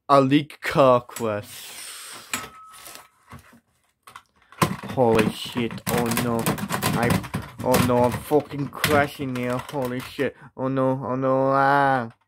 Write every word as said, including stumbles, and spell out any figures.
A leak car crash. Holy shit, oh no. I oh no, I'm fucking crashing here. Holy shit. Oh no, oh no, ah.